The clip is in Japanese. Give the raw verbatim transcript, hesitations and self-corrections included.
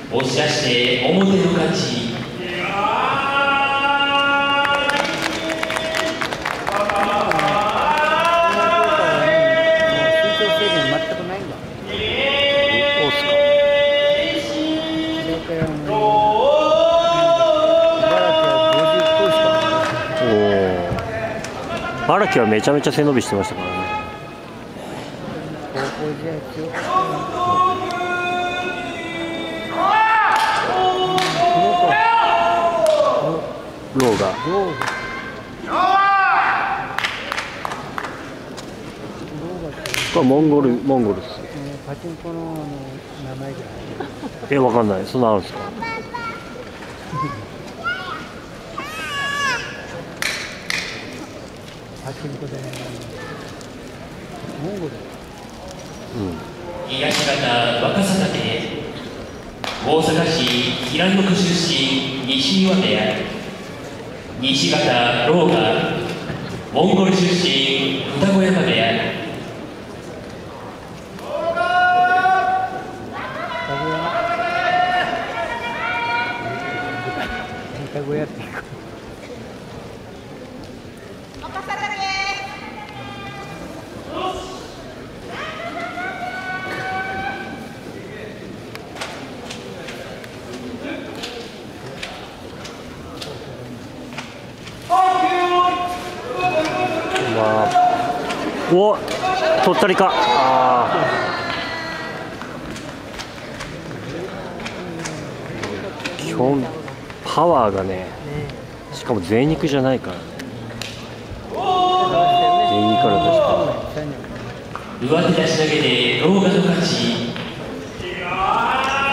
押し出して表の勝ち。 荒木はめちゃめちゃ背伸びしてましたからね。ローがこれモンゴルモンゴルです。 パチンコの名前じゃない。 え、わかんない。そんなあるんですか。 パチンコでモンゴル。 うん。東方若狭立大阪市平野区出身西岩部屋。西方ローガモンゴル出身二子山部屋。 双子屋っていうか。 お、とったりか。あ基本パワーがね、しかも贅肉じゃないからね。贅肉から出した。 上手出し投げでローガの勝ち。